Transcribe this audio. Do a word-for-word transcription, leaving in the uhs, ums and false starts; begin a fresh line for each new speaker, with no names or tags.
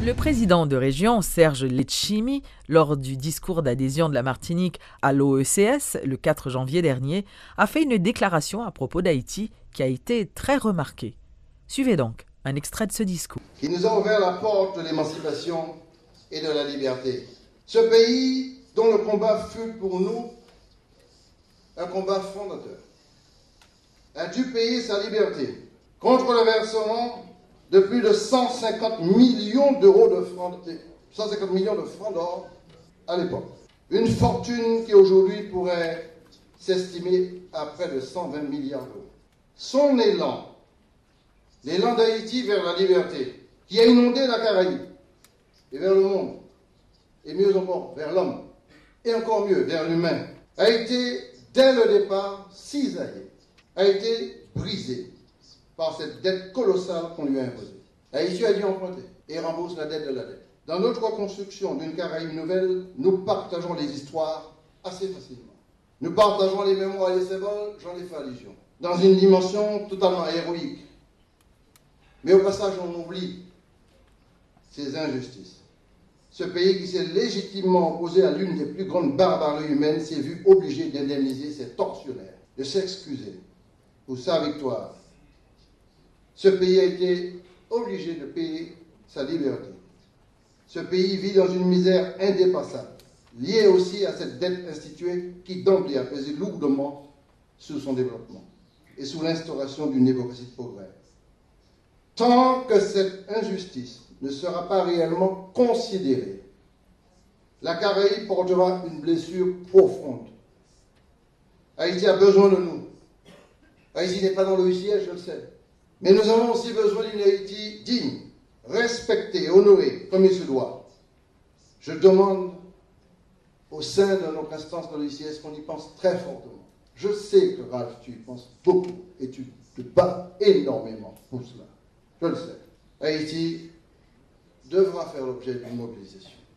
Le président de région, Serge Letchimy, lors du discours d'adhésion de la Martinique à l'O E C S le quatre janvier dernier, a fait une déclaration à propos d'Haïti qui a été très remarquée. Suivez donc un extrait de ce discours.
Qui nous a ouvert la porte de l'émancipation et de la liberté. Ce pays dont le combat fut pour nous un combat fondateur a dû payer sa liberté contre le versement de plus de cent cinquante millions d'euros de francs, cent cinquante millions de francs d'or à l'époque. Une fortune qui aujourd'hui pourrait s'estimer à près de cent vingt milliards d'euros. Son élan, l'élan d'Haïti vers la liberté, qui a inondé la Caraïbe et vers le monde, et mieux encore vers l'homme, et encore mieux vers l'humain, a été dès le départ cisaillé, a été brisé par cette dette colossale qu'on lui a imposée. Haïti a dû emprunter et rembourse la dette de la dette. Dans notre reconstruction d'une Caraïbe nouvelle, nous partageons les histoires assez facilement. Nous partageons les mémoires et les symboles, j'en ai fait allusion, dans une dimension totalement héroïque. Mais au passage, on oublie ces injustices. Ce pays qui s'est légitimement opposé à l'une des plus grandes barbaries humaines s'est vu obligé d'indemniser ses tortionnaires, de s'excuser pour sa victoire. Ce pays a été obligé de payer sa liberté. Ce pays vit dans une misère indépassable, liée aussi à cette dette instituée qui d'emblée a pesé lourdement sur son développement et sous l'instauration d'une démocratie de progrès. Tant que cette injustice ne sera pas réellement considérée, la Caraïbe portera une blessure profonde. Haïti a besoin de nous. Haïti n'est pas dans le siège, je le sais. Mais nous avons aussi besoin d'une Haïti digne, respectée, honorée, comme il se doit. Je demande au sein de notre instance de l'O I C S qu'on y pense très fortement. Je sais que Ralph, tu y penses beaucoup et tu te bats énormément pour cela. Je le sais. Haïti devra faire l'objet d'une mobilisation.